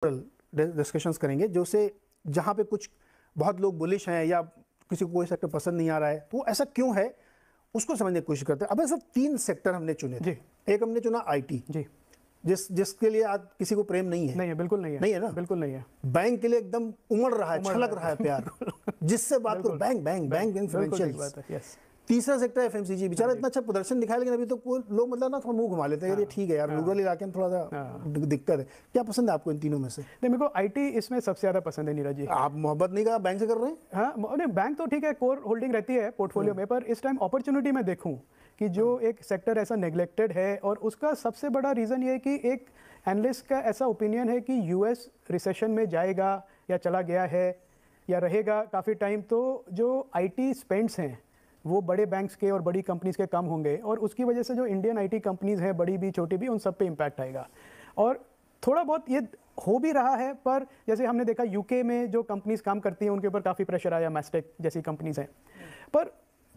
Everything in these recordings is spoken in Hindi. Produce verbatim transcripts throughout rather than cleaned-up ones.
डिस्कशंस करेंगे जो से जहाँ पे कुछ बहुत लोग बुलिश हैं या किसी को कोई सेक्टर पसंद नहीं आ रहा है, तो ऐसा क्यों है उसको समझने की कोशिश करते हैं। अब सर तीन सेक्टर हमने चुने थे। एक हमने चुना आईटी, जी, जिस जिसके लिए आज किसी को प्रेम नहीं है। नहीं है, बिल्कुल नहीं है, नहीं है ना, बिल्कुल नहीं है। बैंक के लिए एकदम उमड़ रहा है, छलक रहा है प्यार, जिससे बात करो bank bank bank bank financial. तीसरा सेक्टर एफएमसीजी, बेचारा इतना अच्छा प्रदर्शन दिखाया लेकिन अभी तो तो लोग मतलब ना थोड़ा मुंह घुमा लेते हैं, ये ठीक है यार, रूरल इलाके में थोड़ा सा दिक्कत है। क्या पसंद है आपको इन तीनों में से? नहीं, मेरे को आईटी इसमें सबसे ज्यादा पसंद है नीरज जी। आप मोहब्बत नहीं का बैंक से कर रहे हैं? हाँ, नहीं बैंक तो ठीक है, कोर होल्डिंग रहती है पोर्टफोलियो में, पर इस टाइम अपॉर्चुनिटी में देखूं कि जो एक सेक्टर ऐसा नेग्लेक्टेड है, और उसका सबसे बड़ा रीजन ये है कि एक एनालिस्ट का ऐसा ओपिनियन है कि यूएस रिसेशन में जाएगा या चला गया है या रहेगा काफ़ी टाइम, तो जो आईटी स्पेंड्स हैं वो बड़े बैंक्स के और बड़ी कंपनीज के कम होंगे, और उसकी वजह से जो इंडियन आईटी कंपनीज हैं, बड़ी भी छोटी भी, उन सब पे इम्पैक्ट आएगा। और थोड़ा बहुत ये हो भी रहा है, पर जैसे हमने देखा यूके में जो कंपनीज काम करती हैं उनके ऊपर काफ़ी प्रेशर आया, मैस्टेक जैसी कंपनीज हैं। पर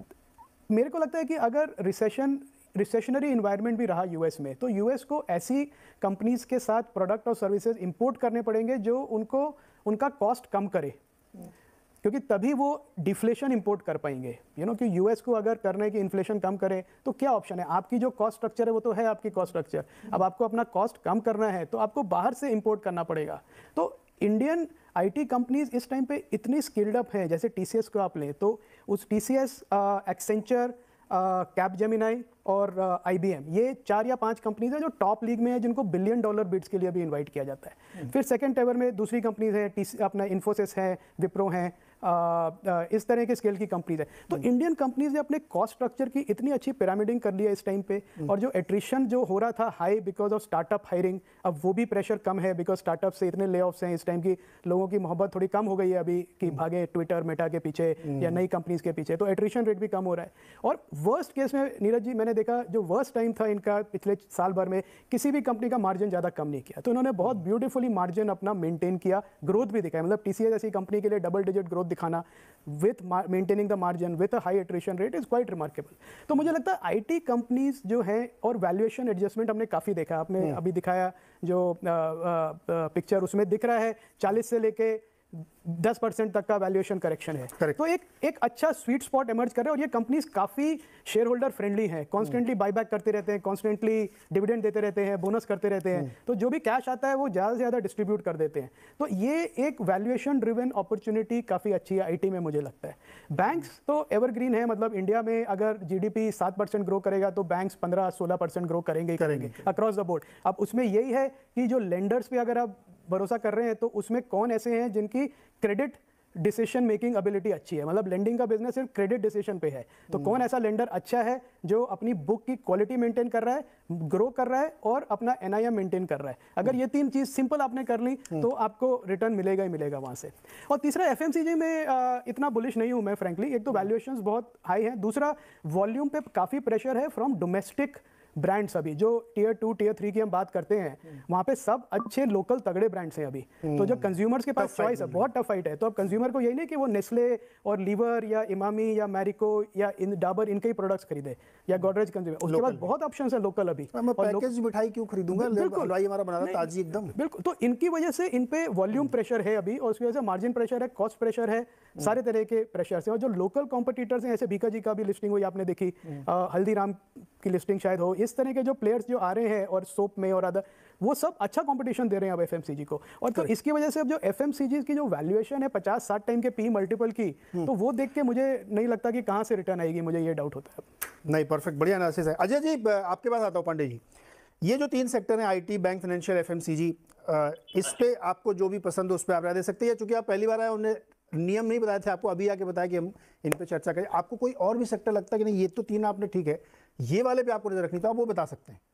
मेरे को लगता है कि अगर रिसेशन रिसेशनरी इन्वायरमेंट भी रहा यूएस में, तो यूएस को ऐसी कंपनीज के साथ प्रोडक्ट और सर्विसेज इंपोर्ट करने पड़ेंगे जो उनको उनका कॉस्ट कम करे, क्योंकि तभी वो डिफ्लेशन इंपोर्ट कर पाएंगे। यू नो कि यूएस को अगर करना है कि इन्फ्लेशन कम करे, तो क्या ऑप्शन है? आपकी जो कॉस्ट स्ट्रक्चर है वो तो है आपकी कॉस्ट स्ट्रक्चर, अब आपको अपना कॉस्ट कम करना है तो आपको बाहर से इंपोर्ट करना पड़ेगा। तो इंडियन आईटी कंपनीज इस टाइम पे इतनी स्किल्ड अप हैं, जैसे टीसीएस को आप लें तो उस टीसीएस, एक्सेंचर, कैपजेमिनाई और आईबीएम, ये चार या पांच कंपनीज हैं जो टॉप लीग में है, जिनको बिलियन डॉलर बिड्स के लिए भी इनवाइट किया जाता है। फिर सेकंड टेवर में दूसरी कंपनीज हैं, अपना इन्फोसिस है, विप्रो हैं, आ, आ, इस तरह के स्केल की कंपनीज है। तो इंडियन कंपनीज ने अपने कॉस्ट स्ट्रक्चर की इतनी अच्छी पिरामिडिंग कर लिया इस टाइम पे, और जो एट्रिशन जो हो रहा था high because of startup hiring, अब वो भी प्रेशर कम है बिकॉज स्टार्टअप से इतने ले ऑफ्स हैं इस टाइम की, लोगों की मोहब्बत थोड़ी कम हो गई है अभी कि भागे ट्विटर मेटा के पीछे या नई कंपनीज के पीछे, तो एट्रिशन रेट भी कम हो रहा है। और वर्स्ट केस में नीरज जी मैंने देखा, जो वर्स्ट टाइम था इनका पिछले साल भर में, किसी भी कंपनी का मार्जिन ज़्यादा कम नहीं किया, तो इन्होंने बहुत ब्यूटीफुली मार्जिन अपना मेंटेन किया, ग्रोथ भी दिखाया। मतलब टीसीएस जैसी कंपनी के लिए डबल डिजिट ग्रोथ दिखाना with maintaining the margin with a high attrition rate is quite remarkable। तो मुझे लगता है आईटी कंपनीज जो हैं, और वैल्यूएशन एडजस्टमेंट हमने काफ़ी देखा, आपने अभी दिखाया जो पिक्चर, उसमें दिख रहा है चालीस से लेके दस परसेंट तक का वैल्यूएशन करेक्शन है। Correct. तो एक एक अच्छा स्वीट स्पॉट इमर्ज कर रहा है, और ये कंपनीज काफ़ी शेयर होल्डर फ्रेंडली हैं, कॉन्स्टेंटली बायबैक करते रहते हैं, कॉन्स्टेंटली डिविडेंड देते रहते हैं, बोनस करते रहते हैं, तो जो भी कैश आता है वो ज़्यादा से ज़्यादा डिस्ट्रीब्यूट कर देते हैं। तो ये एक वैल्यूएशन ड्रिवन अपॉर्चुनिटी काफ़ी अच्छी है आईटी में, मुझे लगता है। बैंक्स तो एवरग्रीन है, मतलब इंडिया में अगर जीडीपी सात परसेंट ग्रो करेगा तो बैंक्स पंद्रह सोलह परसेंट ग्रो करेंगे ही करेंगे अक्रॉस द बोर्ड। अब उसमें यही है कि जो लेंडर्स पे अगर आप भरोसा कर रहे हैं, तो उसमें कौन ऐसे हैं जिनकी क्रेडिट डिसीजन मेकिंग एबिलिटी अच्छी है, मतलब लेंडिंग का बिजनेस सिर्फ क्रेडिट डिसीजन पे है, तो कौन ऐसा लेंडर अच्छा है जो अपनी बुक की क्वालिटी मेंटेन कर रहा है, ग्रो कर रहा है और अपना एनआईएम मेंटेन कर रहा है। अगर ये तीन चीज सिंपल आपने कर ली तो आपको रिटर्न मिलेगा ही मिलेगा वहां से। और तीसरा, एफएमसीजी में आ, इतना बुलिश नहीं हूं मैं फ्रैंकली। एक तो वैल्यूएशंस बहुत हाई है, दूसरा वॉल्यूम पे काफी प्रेशर है फ्रॉम डोमेस्टिक ब्रांड्स। अभी जो टीयर टू टीयर थ्री की हम बात करते हैं, वहाँ पे सब अच्छे लोकल तगड़े ब्रांड्स हैं अभी, तो जो कंज्यूमर्स के पास चॉइस है, बहुत टफ फाइट है। तो अब कंज्यूमर को यही नहीं कि वो नेस्ले और लीवर या इमामी या मैरिको या इन डाबर इनके ही प्रोडक्ट्स खरीदे, या गोदरेज कंज्यूमर, उसके बाद बहुत ऑप्शंस है लोकल अभी। मैं पैकेज मिठाई क्यों खरीदूंगा, हलवाई हमारा बना रहा ताजी एकदम। बिल्कुल, तो इनकी वजह से इन पे वॉल्यूम प्रेशर है अभी, और उसकी वजह से मार्जिन प्रेशर है, कॉस्ट प्रेशर है, सारे तरह के प्रेशर है। और जो लोकल कॉम्पिटिटर्स हैं, ऐसे भीका जी का भी लिस्टिंग हुई आपने देखी, हल्दीराम की लिस्टिंग शायद हो, इस तरह के जो प्लेयर्स जो आ रहे हैं, और सोप में और अदर, वो सब अच्छा कंपटीशन दे रहे हैं अब एफएमसीजी को। और तो इसकी वजह से अब जो एफएमसीजी की जो वैल्यूएशन है पचास साठ टाइम के पी मल्टीपल की, तो वो देख के मुझे नहीं लगता कि कहां से रिटर्न आएगी, मुझे ये डाउट होता है। नहीं, परफेक्ट, बढ़िया एनालिसिस है। अजय जी, आपके पास आता हूं। पांडे जी, ये जो तीन सेक्टर हैं, आईटी, बैंक, फाइनेंशियल, एफएमसीजी, इस पे आपको जो भी पसंद हो उस पर आप राय दे सकते हैं। चूंकि आप पहली बार आए, उन्हें नियम नहीं बताए थे आपको, अभी आके बताया कि हम इन पे चर्चा करें। आपको कोई और भी सेक्टर लगता है कि नहीं ये तो तीन आपने ठीक है, ये वाले पे आपको नजर रखनी, तो आप वो बता सकते हैं।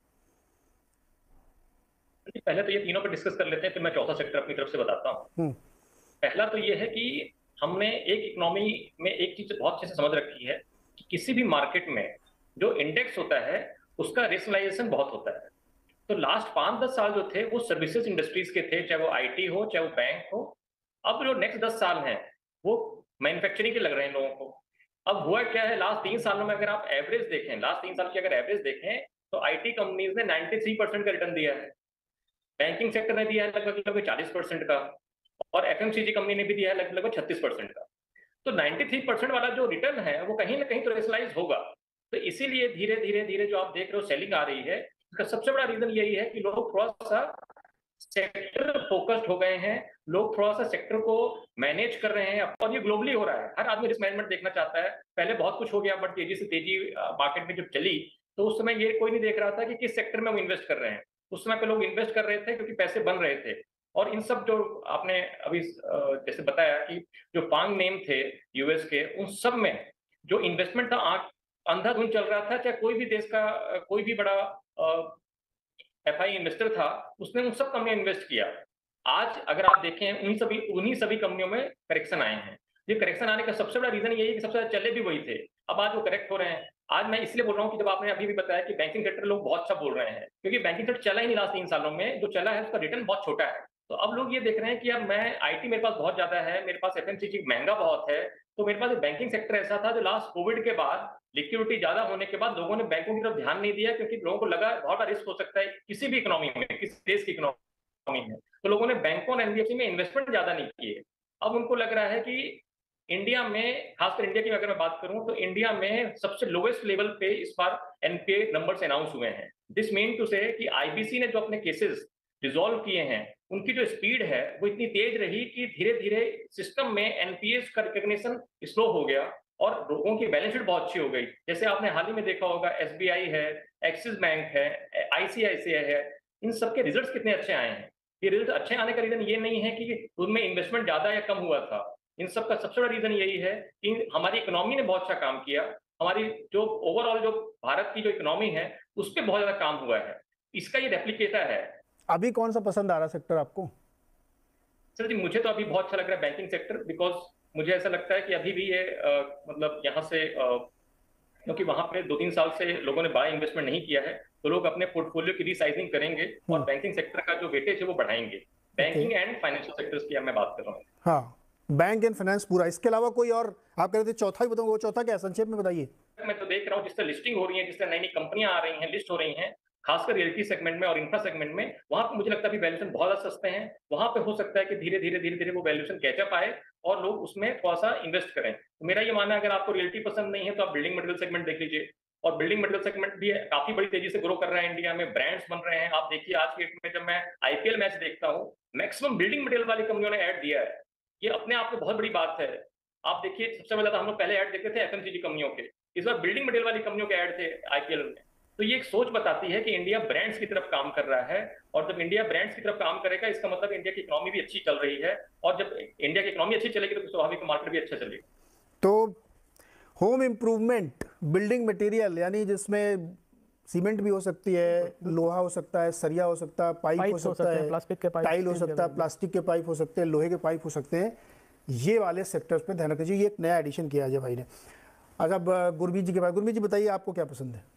पहले तो ये तीनों पे डिस्कस कर लेते हैं, फिर मैं चौथा सेक्टर अपनी तरफ से बताता हूँ। पहला तो ये है कि हमने एक इकोनॉमी में एक चीज बहुत अच्छे से समझ रखी है कि किसी भी मार्केट में जो इंडेक्स होता है उसका रेशनलाइजेशन बहुत होता है। तो लास्ट पांच दस साल जो थे वो सर्विसेज इंडस्ट्रीज के थे, चाहे वो आईटी हो चाहे वो बैंक हो। अब जो नेक्स्ट दस साल हैं वो मैन्युफैक्चरिंग के लग रहे हैं लोगों को। अब हुआ क्या है, लास्ट तीन सालों में अगर आप एवरेज देखें, लास्ट तीन साल की अगर एवरेज देखें, तो आईटी कंपनीज ने तिरानवे परसेंट का रिटर्न दिया है। बैंकिंग सेक्टर ने दिया है लगभग लगभग चालीस परसेंट का, और एफएमसीजी कंपनी ने भी दिया है लगभग लगभग छत्तीस परसेंट का। तो तिरानवे परसेंट वाला जो रिटर्न है वो कहीं ना कहीं तो रेशनलाइज होगा। तो इसीलिए धीरे धीरे धीरे जो आप देख रहे हो सेलिंग आ रही है, इसका सबसे बड़ा रीजन यही है कि लोग थोड़ा सा सेक्टर फोकस्ड हो गए हैं, लोग थोड़ा सा सेक्टर को मैनेज कर रहे हैं, और ये ग्लोबली हो रहा है। हर आदमी रिस्क मैनेजमेंट देखना चाहता है। पहले बहुत कुछ हो गया, बट तेजी से तेजी मार्केट में जब चली तो उस समय ये कोई नहीं देख रहा था कि किस सेक्टर में वो इन्वेस्ट कर रहे हैं। उस समय पे लोग इन्वेस्ट कर रहे थे क्योंकि पैसे बन रहे थे। और इन सब जो आपने अभी जैसे बताया कि जो पांग नेम थे यूएस के, उन सब में जो इन्वेस्टमेंट था अंधाधुंध चल रहा था। चाहे कोई भी देश का कोई भी बड़ा एफआई इन्वेस्टर था, उसने उन सब कंपनियों में इन्वेस्ट किया। आज अगर आप देखें उन्हीं सभी उन्हीं सभी कंपनियों में करेक्शन आए हैं। ये करेक्शन आने का सबसे बड़ा रीजन यही है कि सबसे ज्यादा चले भी वही थे, अब आज वो करेक्ट हो रहे हैं। आज मैं इसलिए बोल रहा हूँ कि जब आपने अभी भी बताया कि बैंकिंग सेक्टर लोग बहुत अच्छा बोल रहे हैं, क्योंकि बैंकिंग सेक्टर चला ही नहीं लास्ट तीन सालों में, जो चला है उसका रिटर्न बहुत छोटा है। तो अब लोग ये देख रहे हैं कि अब मैं आईटी मेरे पास बहुत ज्यादा है, मेरे पास एफएमसीजी महंगा बहुत है, तो मेरे पास बैंकिंग सेक्टर ऐसा था जो लास्ट कोविड के बाद लिक्विडिटी ज्यादा होने के बाद लोगों ने बैंकों की तरफ ध्यान नहीं दिया, क्योंकि लोगों को लगा बहुत बड़ा रिस्क हो सकता है किसी भी इकोनॉमी में, किसी देश की इकोनॉमी में। तो लोगों ने बैंकों और एनबीएफसी में इन्वेस्टमेंट ज्यादा नहीं किए। अब उनको लग रहा है कि इंडिया में, खासकर इंडिया की अगर मैं बात करूं तो इंडिया में सबसे लोएस्ट लेवल पे इस बार एनपीए नंबर्स अनाउंस हुए हैं। दिस मीन टू से कि आईबीसी ने जो अपने केसेस रिजॉल्व किए हैं, उनकी जो स्पीड है वो इतनी तेज रही कि धीरे धीरे सिस्टम में एनपीएस का रिकॉग्निशन स्लो हो गया और लोगों की बैलेंस शीट बहुत अच्छी हो गई। जैसे आपने हाल ही में देखा होगा, एसबीआई है, एक्सिस बैंक है, आईसीआईसीआई है, इन सबके रिजल्ट्स कितने अच्छे आए हैं। ये रिजल्ट अच्छे आने का रीजन ये नहीं है कि उनमें इन्वेस्टमेंट ज्यादा या कम हुआ था। इन सब का सबसे बड़ा रीजन यही है कि हमारी इकोनॉमी ने बहुत अच्छा काम किया, हमारी जो ओवरऑल जो भारत की जो इकोनॉमी है उस पर बहुत ज्यादा काम हुआ है। इसका ये रेप्लिकेटर है। अभी कौन सा पसंद आ रहा सेक्टर आपको? सर जी, मुझे तो अभी बहुत अच्छा लग रहा है बैंकिंग सेक्टर, बिकॉज मुझे ऐसा लगता है कि अभी भी ये आ, मतलब यहाँ से आ, क्योंकि वहां पे दो तीन साल से लोगों ने बड़ा इन्वेस्टमेंट नहीं किया है, तो लोग अपने पोर्टफोलियो की रीसाइजिंग करेंगे और बैंकिंग सेक्टर का जो वेटेज है वो बढ़ाएंगे। बैंकिंग एंड फाइनेंशियल सेक्टर्स की मैं बात कर रहा हूँ। हाँ, बैंक एंड फाइनेंस पूरा। इसके अलावा कोई और आप कह रहे थे चौथा ही बताऊंगा, वो चौथा क्या है, संक्षेप में बताइए। मैं तो देख रहा हूँ जिस तरह लिस्टिंग हो रही है, जिस तरह नई नई कंपनियां आ रही हैं, लिस्ट हो रही हैं, खासकर रियल्टी सेगमेंट में और इंफ्रा सेगमेंट में, वहां पे मुझे लगता है वैल्यूएशन बहुत ज्यादा सस्ते हैं। वहां पे हो सकता है कि धीरे धीरे धीरे धीरे वो वैल्यूएशन कैचअप आए और लोग उसमें थोड़ा सा इन्वेस्ट करें। तो मेरा ये मानना है अगर आपको रियल्टी पसंद नहीं है तो आप बिल्डिंग मटेरियल सेगमेंट देख लीजिए, और बिल्डिंग मटेरियल सेगमेंट भी काफी बड़ी तेजी से ग्रो कर रहा है इंडिया में, ब्रांड्स बन रहे हैं। आप देखिए आज के डेट में जब मैं आईपीएल मैच देखता हूँ, मैक्सिमम बिल्डिंग मटेरियल वाली कंपनियों ने ऐड दिया है। ये अपने आप में बहुत बड़ी बात है। आप देखिए सबसे पहले तो हम लोग पहले ऐड देखते थे एफएमसीजी कंपनियों के, इस बार बिल्डिंग मटेरियल वाली कंपनियों के ऐड थे आईपीएल में। तो ये एक सोच बताती है कि इंडिया ब्रांड्स की तरफ काम कर रहा है, और जब इंडिया ब्रांड्स की तरफ काम करेगा इसका मतलब इंडिया की इकोनॉमी भी अच्छी चल रही है, और जब इंडिया की इकोनॉमी अच्छी चलेगी तो स्वाभाविक मार्केट भी अच्छा चलेगा। तो होम इम्प्रूवमेंट बिल्डिंग मटेरियल, यानी जिसमें सीमेंट भी हो सकती है, लोहा हो सकता है, सरिया हो सकता है, पाइप हो सकता है, प्लास्टिक के पाइप, टाइल हो सकता है, प्लास्टिक के पाइप हो सकते हैं, लोहे के पाइप हो सकते हैं, ये वाले सेक्टर्स पे ध्यान रखिए। ये एक नया एडिशन किया अजय भाई ने। अच्छा, गुरमीत जी के बाद, गुरमीत जी बताइए आपको क्या पसंद है?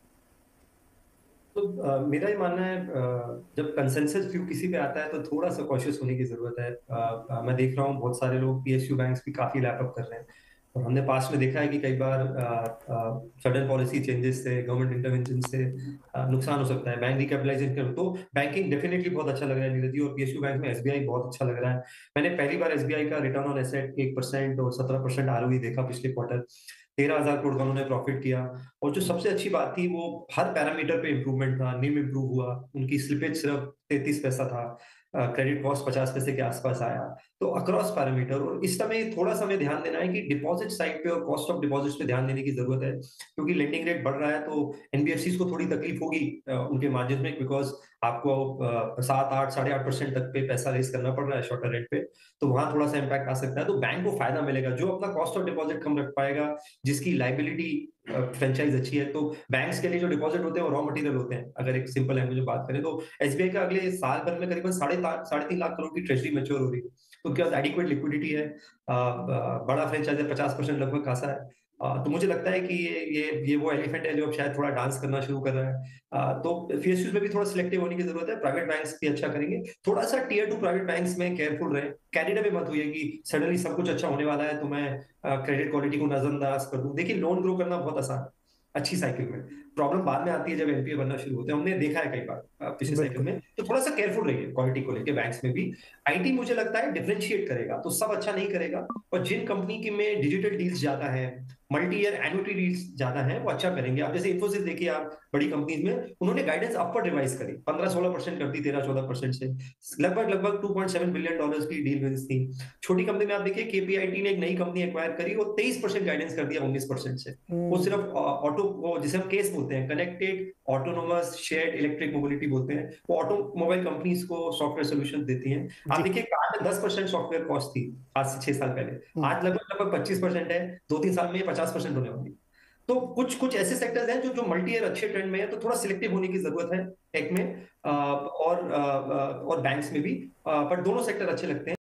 तो आ, मेरा ये मानना है, आ, जब कंसेंसस व्यू किसी पे आता है तो थोड़ा सा कॉशियस होने की जरूरत है। आ, आ, मैं देख रहा हूँ बहुत सारे लोग पीएसयू बैंक्स भी काफी लैपअप कर रहे हैं, और हमने पास्ट में देखा है कि कई बार सडन पॉलिसी चेंजेस से, गवर्नमेंट इंटरवेंशन से आ, नुकसान हो सकता है। बैंक रिकैपिटलाइजेशन कर, तो बैंकिंग डेफिनेटली बहुत अच्छा लग रहा है नीरज जी, और पीएसयू बैंक में एसबीआई बहुत अच्छा लग रहा है। मैंने पहली बार एसबीआई का रिटर्न ऑन एसेट एक परसेंट और सत्रह परसेंट आरओई देखा पिछले क्वार्टर। तेरह हजार करोड़ का उन्होंने प्रॉफिट किया, और जो सबसे अच्छी बात थी वो हर पैरामीटर पे इंप्रूवमेंट था। निम इंप्रूव हुआ, उनकी स्लिपेज सिर्फ तैंतीस पैसा था, क्रेडिट कॉस्ट पचास पैसे के आसपास आया, तो अक्रॉस पैरामीटर। और इस समय थोड़ा सा हमें ध्यान देना है कि डिपॉजिट साइड पे और कॉस्ट ऑफ डिपॉजिट्स पे ध्यान देने की जरूरत है, क्योंकि लेंडिंग रेट बढ़ रहा है तो एनबीएफसीज को थोड़ी तकलीफ होगी उनके मार्जिन में, बिकॉज आपको सात आठ साढ़े आठ परसेंट तक पे पैसा रेस करना पड़ रहा है शॉर्टर रेट पे, तो वहां थोड़ा सा इम्पैक्ट आ सकता है। तो बैंक को फायदा मिलेगा जो अपना कॉस्ट ऑफ डिपॉजिट कम रख पाएगा, जिसकी लाइबिलिटी फ्रेंचाइज अच्छी है। तो बैंक्स के लिए जो डिपॉजिट होते हैं वो रॉ मटेरियल होते हैं। अगर एक सिंपल लैंग्वेज में बात करें तो एसबीआई का अगले साल भर में करीबन साढ़े साढ़े तीन लाख करोड़ की ट्रेजरी मैच्योर हो रही है, तो उनके पास एडिक्वेट लिक्विडिटी है, बड़ा फ्रेंचाइज है, पचास परसेंट लगभग खासा है। तो मुझे लगता है कि ये ये ये वो एलिफेंट है जो अब शायद थोड़ा डांस करना शुरू कर रहा है। तो पीएसयूज में भी थोड़ा सिलेक्टिव होने की जरूरत है। प्राइवेट बैंक्स भी अच्छा करेंगे, थोड़ा सा टीयर टू प्राइवेट बैंक्स में केयरफुल रहे। कैनेडा में मत हुई कि सडनली सब कुछ अच्छा होने वाला है तो मैं क्रेडिट क्वालिटी को नजरअंदाज कर दूं। देखिए, लोन ग्रो करना बहुत आसान है अच्छी साइकिल में, प्रॉब्लम बाद में आती है जब एनपीए बनना शुरू होते हैं। हमने देखा है कई बार पिछले साइकिल में। तो थोड़ा सा केयरफुल रहिए क्वालिटी को लेकर बैंक्स में भी। आईटी मुझे लगता है डिफरेंशिएट करेगा, तो सब अच्छा नहीं करेगा, और जिन कंपनी की में डिजिटल डील्स ज्यादा है, मल्टी ईयर एन्युटी डील्स ज्यादा है, वो अच्छा करेंगे। आप जैसे इन्फोसिस देखिए, आप बड़ी कंपनीज में उन्होंने गाइडेंस अपवर्ड रिवाइज करी, पंद्रह सोलह परसेंट कर दी, तेरह चौदह परसेंट से, लगभग लगभग two point seven billion dollars की डील विंस थी। छोटी कंपनी में आप देखिए केपीआईटी ने एक नई कंपनी एक्वायर करी, वो तेईस परसेंट गाइडेंस कर दिया उन्नीस परसेंट से। वो सिर्फ ऑटो, वो जिसे हम केस बोलते हैं, connected autonomous shared electric mobility बोलते हैं, वो ऑटोमोबाइल कंपनीज को सॉफ्टवेयर सोल्यूशन देती हैं। आप देखिए कार में दस परसेंट सॉफ्टवेयर कॉस्ट थी आज से छह साल पहले, आज लगभग लगभग पच्चीस परसेंट है, दो तीन साल में पचास परसेंट होने वाली। तो कुछ कुछ ऐसे सेक्टर्स हैं जो जो मल्टी ईयर अच्छे ट्रेंड में है, तो थोड़ा सिलेक्टिव होने की जरूरत है टेक में, और और बैंक्स में भी, पर दोनों सेक्टर अच्छे लगते हैं।